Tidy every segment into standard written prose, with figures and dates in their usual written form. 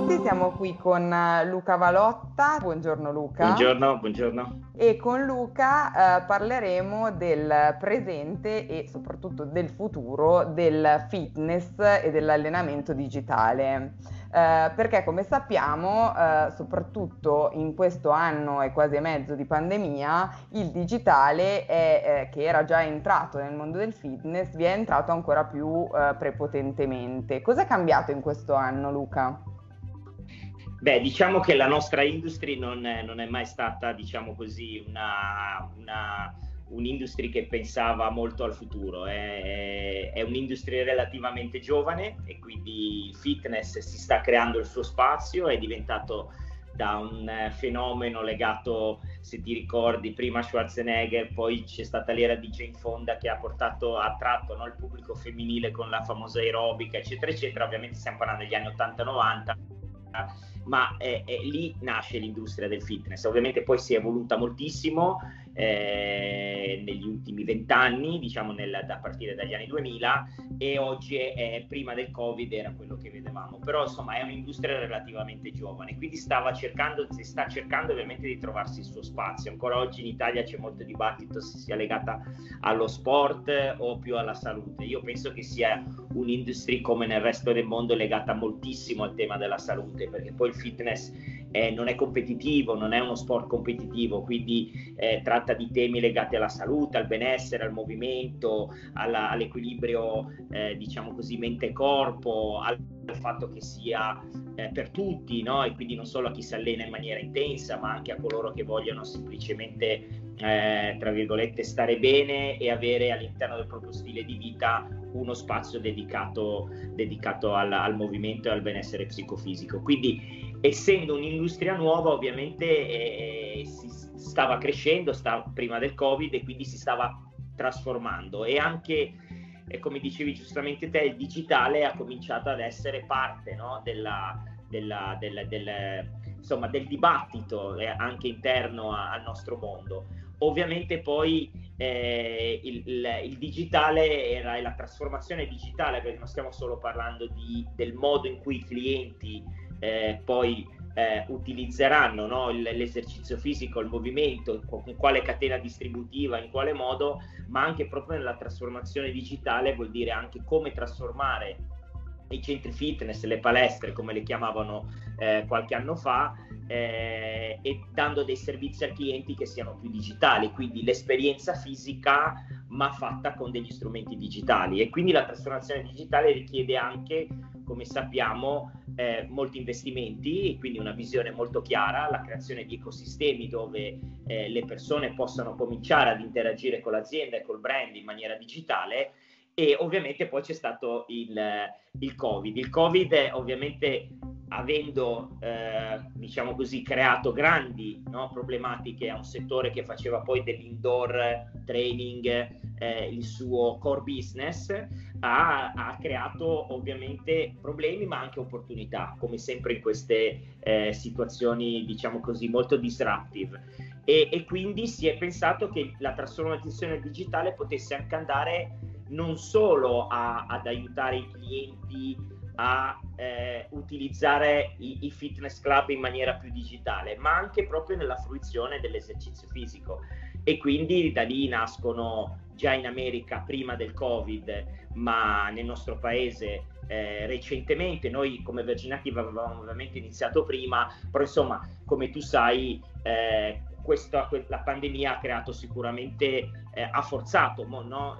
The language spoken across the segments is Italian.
tutti, siamo qui con Luca Valotta. Buongiorno Luca. Buongiorno, buongiorno. E con Luca parleremo del presente e soprattutto del futuro del fitness e dell'allenamento digitale. Perché come sappiamo, soprattutto in questo anno e quasi e mezzo di pandemia, il digitale che era già entrato nel mondo del fitness, vi è entrato ancora più prepotentemente. Cosa è cambiato in questo anno, Luca? Beh, diciamo che la nostra industria non è mai stata, diciamo così, un'industria che pensava molto al futuro. È un'industria relativamente giovane e quindi il fitness si sta creando il suo spazio, è diventato da un fenomeno legato, se ti ricordi, prima Schwarzenegger, poi c'è stata l'era di Jane Fonda che ha attratto, no, il pubblico femminile con la famosa aerobica, eccetera, eccetera. Ovviamente stiamo parlando degli anni 80-90, ma lì nasce l'industria del fitness. Ovviamente poi si è evoluta moltissimo negli ultimi 20 anni, diciamo a partire dagli anni 2000, e oggi prima del Covid era quello che vedevamo, però insomma è un'industria relativamente giovane, quindi si sta cercando ovviamente di trovarsi il suo spazio. Ancora oggi in Italia c'è molto dibattito se sia legata allo sport o più alla salute. Io penso che sia un'industria, come nel resto del mondo, legata moltissimo al tema della salute, perché poi il fitness non è competitivo, non è uno sport competitivo, quindi tratta di temi legati alla salute, al benessere, al movimento, all'equilibrio, diciamo così, mente-corpo, al fatto che sia per tutti, no? E quindi non solo a chi si allena in maniera intensa, ma anche a coloro che vogliono semplicemente tra virgolette stare bene e avere all'interno del proprio stile di vita uno spazio dedicato al movimento e al benessere psicofisico. Quindi, essendo un'industria nuova, ovviamente si stava crescendo, prima del Covid, e quindi si stava trasformando, e anche, come dicevi giustamente te, il digitale ha cominciato ad essere parte, no, insomma, del dibattito anche interno al nostro mondo. Ovviamente poi il digitale era la trasformazione digitale, perché non stiamo solo parlando del modo in cui i clienti poi utilizzeranno, no, l'esercizio fisico, il movimento, con quale catena distributiva, in quale modo, ma anche proprio nella trasformazione digitale. Vuol dire anche come trasformare i centri fitness, le palestre come le chiamavano qualche anno fa, e dando dei servizi ai clienti che siano più digitali, quindi l'esperienza fisica ma fatta con degli strumenti digitali. E quindi la trasformazione digitale richiede anche, come sappiamo, molti investimenti, quindi una visione molto chiara, la creazione di ecosistemi dove le persone possano cominciare ad interagire con l'azienda e col brand in maniera digitale. E ovviamente poi c'è stato il Covid. Il Covid ovviamente, avendo diciamo così creato grandi, no, problematiche a un settore che faceva poi dell'indoor training il suo core business, ha creato ovviamente problemi ma anche opportunità, come sempre in queste situazioni, diciamo così, molto disruptive. E quindi si è pensato che la trasformazione digitale potesse anche andare non solo ad aiutare i clienti a utilizzare i fitness club in maniera più digitale, ma anche proprio nella fruizione dell'esercizio fisico. E quindi da lì nascono, già in America prima del Covid, ma nel nostro paese recentemente. Noi come Virgin Active avevamo ovviamente iniziato prima, però insomma, come tu sai, la pandemia ha creato sicuramente, ha forzato, no,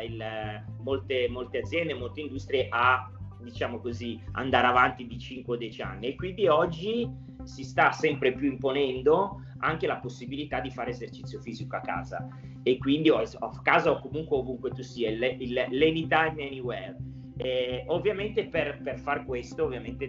molte aziende, molte industrie a, diciamo così, andare avanti di 5-10 anni, e quindi oggi si sta sempre più imponendo anche la possibilità di fare esercizio fisico a casa, e quindi a casa o comunque ovunque tu sia, l'anytime anywhere. Ovviamente per far questo ovviamente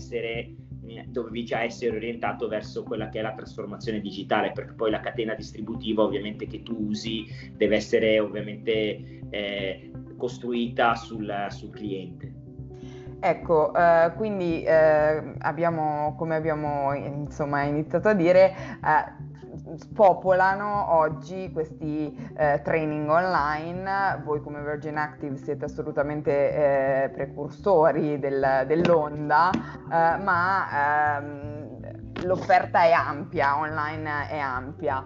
dovevi già essere orientato verso quella che è la trasformazione digitale, perché poi la catena distributiva ovviamente che tu usi deve essere ovviamente costruita sul cliente. Ecco, quindi come abbiamo insomma iniziato a dire, spopolano oggi questi training online. Voi come Virgin Active siete assolutamente precursori dell'onda, ma l'offerta è ampia, online è ampia.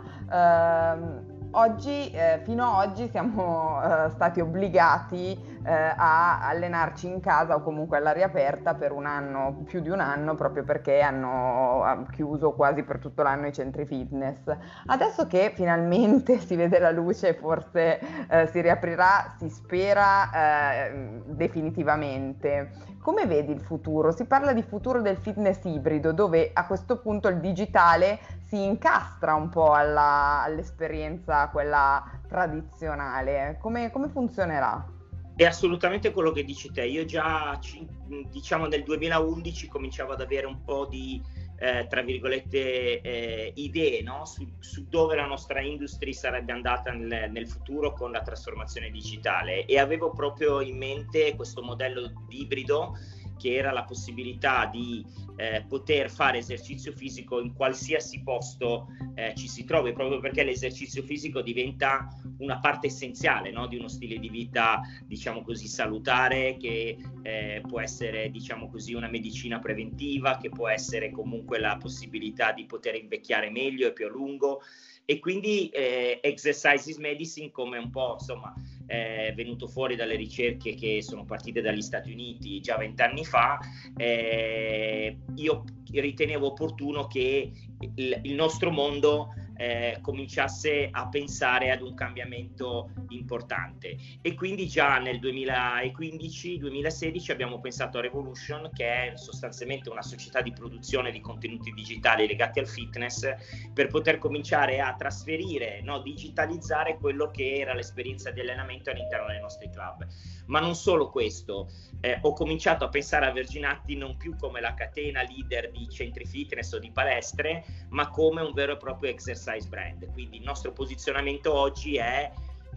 Oggi, fino ad oggi siamo stati obbligati a allenarci in casa o comunque all'aria aperta per un anno, più di un anno, proprio perché hanno chiuso quasi per tutto l'anno i centri fitness. Adesso che finalmente si vede la luce, forse si riaprirà, si spera definitivamente. Come vedi il futuro? Si parla di futuro del fitness ibrido, dove a questo punto il digitale si incastra un po' all'esperienza, quella tradizionale. Come funzionerà? È assolutamente quello che dici te. Io già, diciamo, nel 2011 cominciavo ad avere un po' di, tra virgolette, idee, no? su dove la nostra industria sarebbe andata nel futuro con la trasformazione digitale, e avevo proprio in mente questo modello ibrido, che era la possibilità di poter fare esercizio fisico in qualsiasi posto ci si trovi, proprio perché l'esercizio fisico diventa una parte essenziale, no? Di uno stile di vita, diciamo così, salutare, che può essere, diciamo così, una medicina preventiva, che può essere comunque la possibilità di poter invecchiare meglio e più a lungo. E quindi Exercise is Medicine, come un po', insomma, è venuto fuori dalle ricerche che sono partite dagli Stati Uniti già 20 anni fa, io ritenevo opportuno che il nostro mondo cominciasse a pensare ad un cambiamento importante, e quindi già nel 2015-2016 abbiamo pensato a Revolution, che è sostanzialmente una società di produzione di contenuti digitali legati al fitness, per poter cominciare a trasferire, no, digitalizzare quello che era l'esperienza di allenamento all'interno dei nostri club. Ma non solo questo, ho cominciato a pensare a Virgin Active non più come la catena leader di centri fitness o di palestre, ma come un vero e proprio exercise brand. Quindi il nostro posizionamento oggi è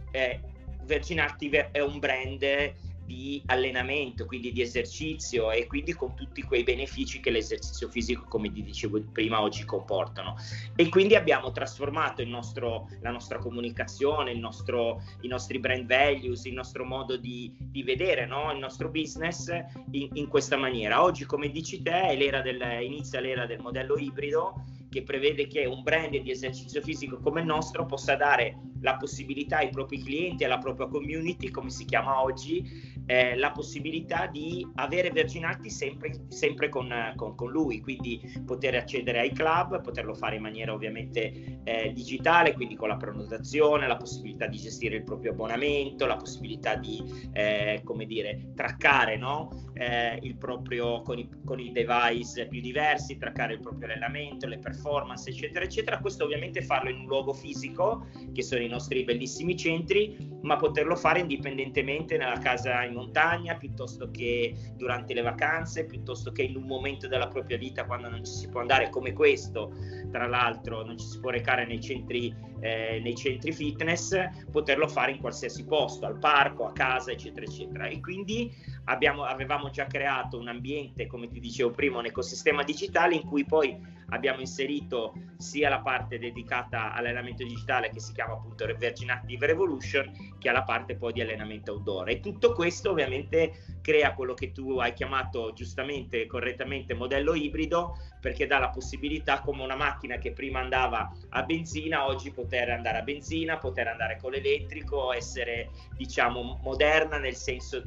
Virgin Active è un brand di allenamento, quindi di esercizio, e quindi con tutti quei benefici che l'esercizio fisico, come ti dicevo prima, oggi comportano. E quindi abbiamo trasformato la nostra comunicazione, i nostri brand values, il nostro modo di vedere, no? Il nostro business in questa maniera. Oggi, come dici te, inizia l'era del modello ibrido, che prevede che un brand di esercizio fisico come il nostro possa dare la possibilità ai propri clienti, alla propria community, come si chiama oggi, la possibilità di avere Virgin Active sempre con lui, quindi poter accedere ai club, poterlo fare in maniera ovviamente digitale, quindi con la prenotazione, la possibilità di gestire il proprio abbonamento, la possibilità di come dire, traccare, no? Il proprio con i device più diversi, traccare il proprio allenamento, le performance, eccetera eccetera. Questo ovviamente farlo in un luogo fisico, che sono i nostri bellissimi centri, ma poterlo fare indipendentemente nella casa in montagna, piuttosto che durante le vacanze, piuttosto che in un momento della propria vita quando non ci si può andare, come questo, tra l'altro non ci si può recare nei centri fitness, poterlo fare in qualsiasi posto, al parco, a casa, eccetera eccetera. E quindi avevamo già creato un ambiente, come ti dicevo prima, un ecosistema digitale in cui poi abbiamo inserito sia la parte dedicata all'allenamento digitale, che si chiama appunto Virgin Active Revolution, che alla parte poi di allenamento outdoor. E tutto questo ovviamente crea quello che tu hai chiamato giustamente e correttamente modello ibrido, perché dà la possibilità, come una macchina che prima andava a benzina, oggi poter andare a benzina, poter andare con l'elettrico, essere, diciamo, moderna nel senso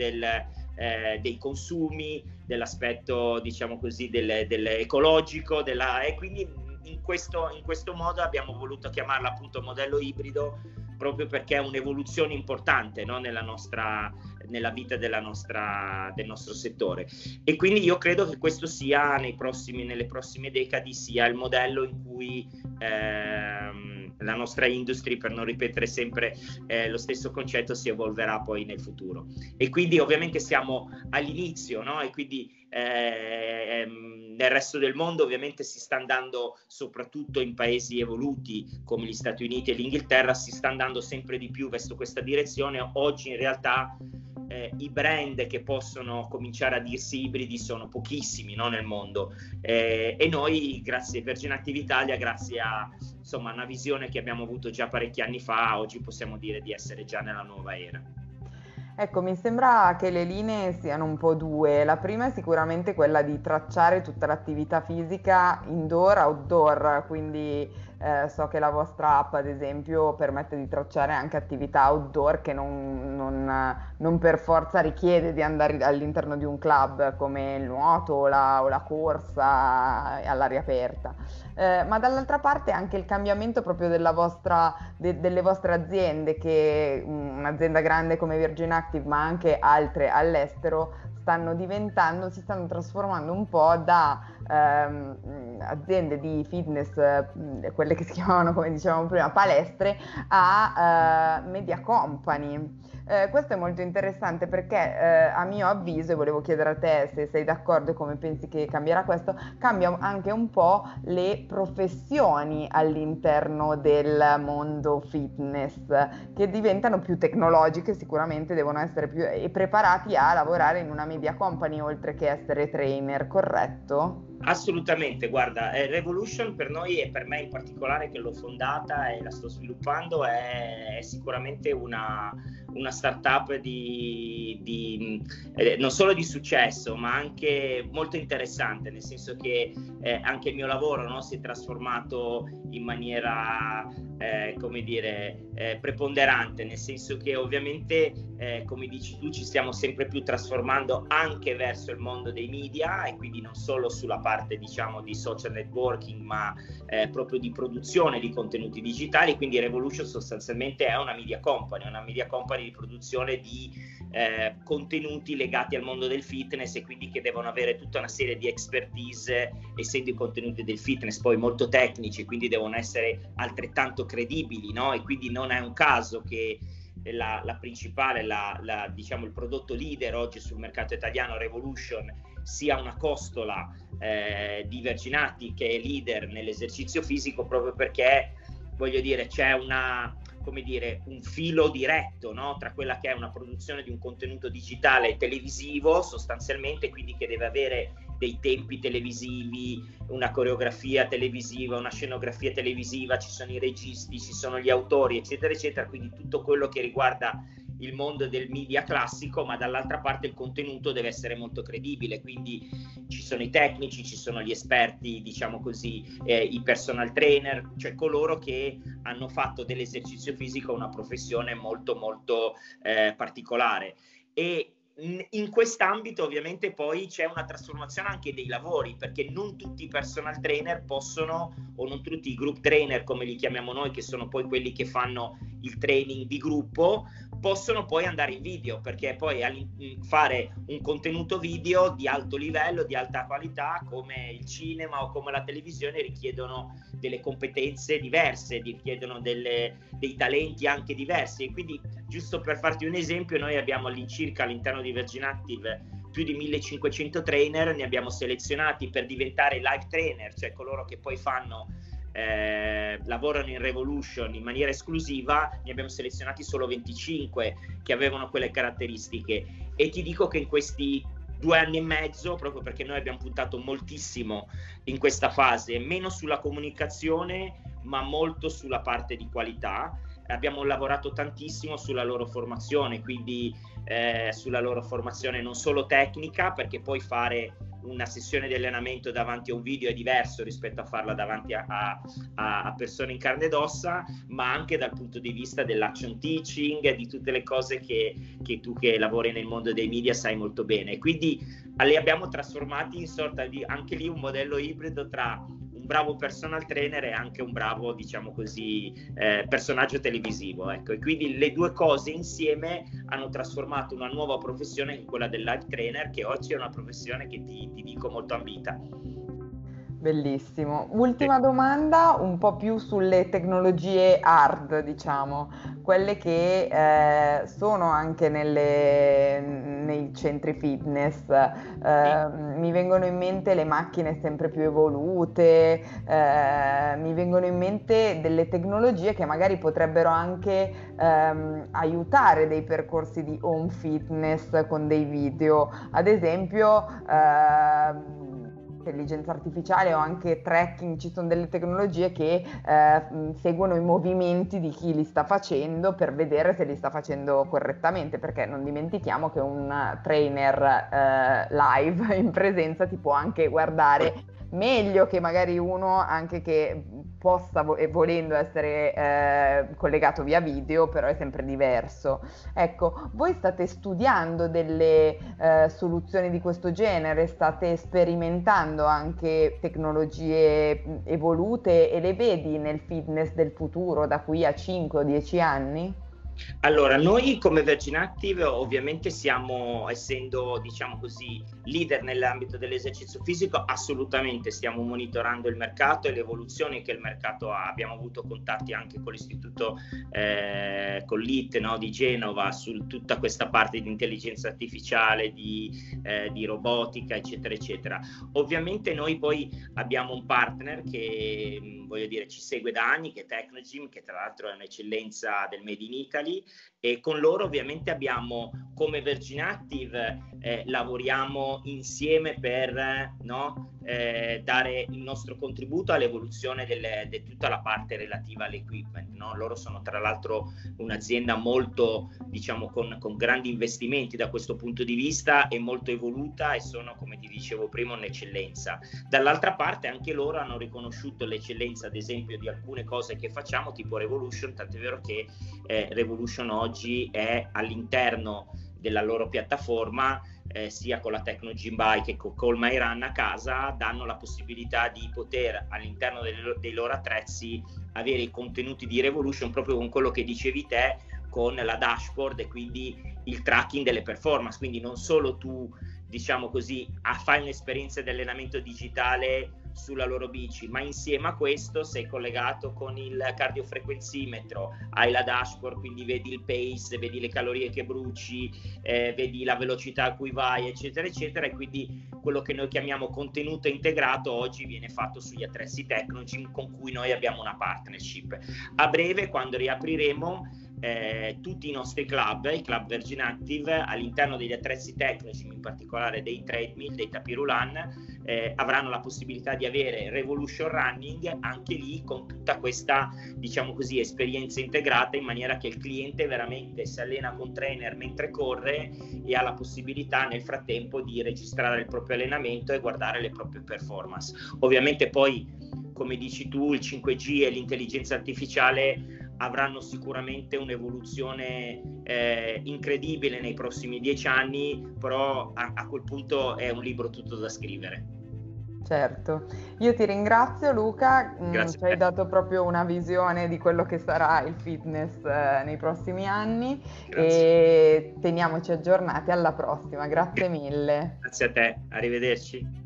dei consumi, dell'aspetto, diciamo così, dell'ecologico, e quindi in questo modo abbiamo voluto chiamarla appunto modello ibrido, proprio perché è un'evoluzione importante, no? Nella vita del nostro settore. E quindi io credo che questo sia nelle prossime decadi sia il modello in cui la nostra industria, per non ripetere sempre lo stesso concetto, si evolverà poi nel futuro. E quindi ovviamente siamo all'inizio, no? E quindi nel resto del mondo ovviamente si sta andando, soprattutto in paesi evoluti come gli Stati Uniti e l'Inghilterra, si sta andando sempre di più verso questa direzione. Oggi in realtà i brand che possono cominciare a dirsi ibridi sono pochissimi, no, nel mondo, e noi, grazie a Virgin Active Italia, grazie insomma una visione che abbiamo avuto già parecchi anni fa. Oggi possiamo dire di essere già nella nuova era. Ecco, mi sembra che le linee siano un po' due. La prima è sicuramente quella di tracciare tutta l'attività fisica indoor, outdoor, quindi so che la vostra app, ad esempio, permette di tracciare anche attività outdoor che non per forza richiede di andare all'interno di un club come il nuoto o la corsa all'aria aperta. Ma dall'altra parte anche il cambiamento proprio delle vostre aziende, che un'azienda grande come Virgin Active, ma anche altre all'estero, si stanno trasformando un po' da aziende di fitness, quelle che si chiamavano, come dicevamo prima, palestre, a media company. Questo è molto interessante perché a mio avviso, e volevo chiedere a te se sei d'accordo e come pensi che cambierà questo, cambia anche un po' le professioni all'interno del mondo fitness, che diventano più tecnologiche, sicuramente devono essere più preparati a lavorare in una media company oltre che essere trainer, corretto? Assolutamente, guarda, Revolution per noi e per me in particolare, che l'ho fondata e la sto sviluppando, è sicuramente una startup non solo di successo, ma anche molto interessante, nel senso che anche il mio lavoro, no, si è trasformato in maniera, come dire, preponderante, nel senso che ovviamente, come dici tu, ci stiamo sempre più trasformando anche verso il mondo dei media, e quindi non solo sulla parte, diciamo, di social networking, ma proprio di produzione di contenuti digitali. Quindi Revolution sostanzialmente è una media company di produzione di contenuti legati al mondo del fitness, e quindi che devono avere tutta una serie di expertise, essendo i contenuti del fitness poi molto tecnici, quindi devono essere altrettanto credibili, no? E quindi non è un caso che la principale, diciamo il prodotto leader oggi sul mercato italiano, Revolution, sia una costola di Virgin Active, che è leader nell'esercizio fisico, proprio perché, voglio dire, c'è un filo diretto, no, tra quella che è una produzione di un contenuto digitale televisivo sostanzialmente, quindi che deve avere dei tempi televisivi, una coreografia televisiva, una scenografia televisiva, ci sono i registi, ci sono gli autori, eccetera eccetera, quindi tutto quello che riguarda il mondo del media classico, ma dall'altra parte il contenuto deve essere molto credibile, quindi ci sono i tecnici, ci sono gli esperti, diciamo così, i personal trainer, cioè coloro che hanno fatto dell'esercizio fisico una professione molto molto particolare. E in quest'ambito ovviamente poi c'è una trasformazione anche dei lavori, perché non tutti i personal trainer possono, o non tutti i group trainer come li chiamiamo noi, che sono poi quelli che fanno il training di gruppo, possono poi andare in video, perché poi fare un contenuto video di alto livello, di alta qualità, come il cinema o come la televisione, richiedono delle competenze diverse, richiedono dei talenti anche diversi. E quindi, giusto per farti un esempio, noi abbiamo all'incirca all'interno di Virgin Active più di 1500 trainer, ne abbiamo selezionati per diventare live trainer, cioè coloro che poi lavorano in Revolution in maniera esclusiva. Ne abbiamo selezionati solo 25 che avevano quelle caratteristiche, e ti dico che in questi 2 anni e mezzo, proprio perché noi abbiamo puntato moltissimo in questa fase, meno sulla comunicazione ma molto sulla parte di qualità, abbiamo lavorato tantissimo sulla loro formazione, quindi sulla loro formazione non solo tecnica, perché poi fare una sessione di allenamento davanti a un video è diverso rispetto a farla davanti a persone in carne ed ossa, ma anche dal punto di vista dell'action teaching, di tutte le cose che tu, che lavori nel mondo dei media, sai molto bene. Quindi li abbiamo trasformati in sorta di, anche lì, un modello ibrido tra un bravo personal trainer e anche un bravo, diciamo così, personaggio televisivo, ecco. E quindi le due cose insieme hanno trasformato una nuova professione, in quella del live trainer, che oggi è una professione che ti dico molto ambita. Bellissimo. Ultima domanda, un po' più sulle tecnologie hard, diciamo, quelle che sono anche nei centri fitness. Mi vengono in mente le macchine sempre più evolute, mi vengono in mente delle tecnologie che magari potrebbero anche aiutare dei percorsi di home fitness con dei video. Ad esempio, intelligenza artificiale o anche tracking, ci sono delle tecnologie che seguono i movimenti di chi li sta facendo per vedere se li sta facendo correttamente, perché non dimentichiamo che un trainer live in presenza ti può anche guardare meglio che magari uno anche che possa volendo essere collegato via video, però è sempre diverso. Ecco, voi state studiando delle soluzioni di questo genere, state sperimentando anche tecnologie evolute e le vedi nel fitness del futuro da qui a 5 o 10 anni? Allora, noi come Virgin Active ovviamente siamo, essendo diciamo così, leader nell'ambito dell'esercizio fisico, assolutamente stiamo monitorando il mercato e le evoluzioni che il mercato ha. Abbiamo avuto contatti anche con l'istituto, con l'IT, no, di Genova, su tutta questa parte di intelligenza artificiale, di robotica, eccetera, eccetera. Ovviamente noi poi abbiamo un partner che, voglio dire, ci segue da anni, che è Technogym, che tra l'altro è un'eccellenza del Made in Italy, e con loro ovviamente abbiamo, come Virgin Active, lavoriamo insieme per dare il nostro contributo all'evoluzione di tutta la parte relativa all'equipment, no? Loro sono tra l'altro un'azienda molto, diciamo, con grandi investimenti da questo punto di vista e molto evoluta, e sono, come ti dicevo prima, un'eccellenza. Dall'altra parte anche loro hanno riconosciuto l'eccellenza, ad esempio, di alcune cose che facciamo, tipo Revolution, tant'è vero che Revolution oggi è all'interno della loro piattaforma, sia con la Technogym Bike che con My Run a casa, danno la possibilità di poter all'interno dei loro attrezzi avere i contenuti di Revolution, proprio con quello che dicevi te, con la dashboard e quindi il tracking delle performance. Quindi non solo tu, diciamo così, fai un'esperienza di allenamento digitale sulla loro bici, ma insieme a questo sei collegato con il cardiofrequenzimetro, hai la dashboard, quindi vedi il pace, vedi le calorie che bruci, vedi la velocità a cui vai, eccetera eccetera, e quindi quello che noi chiamiamo contenuto integrato oggi viene fatto sugli attrezzi Technogym, con cui noi abbiamo una partnership. A breve, quando riapriremo, tutti i nostri club, i club Virgin Active, all'interno degli attrezzi Technogym, in particolare dei treadmill, dei tapirulan, avranno la possibilità di avere Revolution Running, anche lì con tutta questa, diciamo così, esperienza integrata, in maniera che il cliente veramente si allena con trainer mentre corre e ha la possibilità nel frattempo di registrare il proprio allenamento e guardare le proprie performance. Ovviamente poi, come dici tu, il 5G e l'intelligenza artificiale avranno sicuramente un'evoluzione incredibile nei prossimi 10 anni, però a quel punto è un libro tutto da scrivere. Certo, io ti ringrazio Luca, Grazie ci a hai te. dato proprio una visione di quello che sarà il fitness nei prossimi anni Grazie. e teniamoci aggiornati alla prossima, grazie mille. Grazie a te, arrivederci.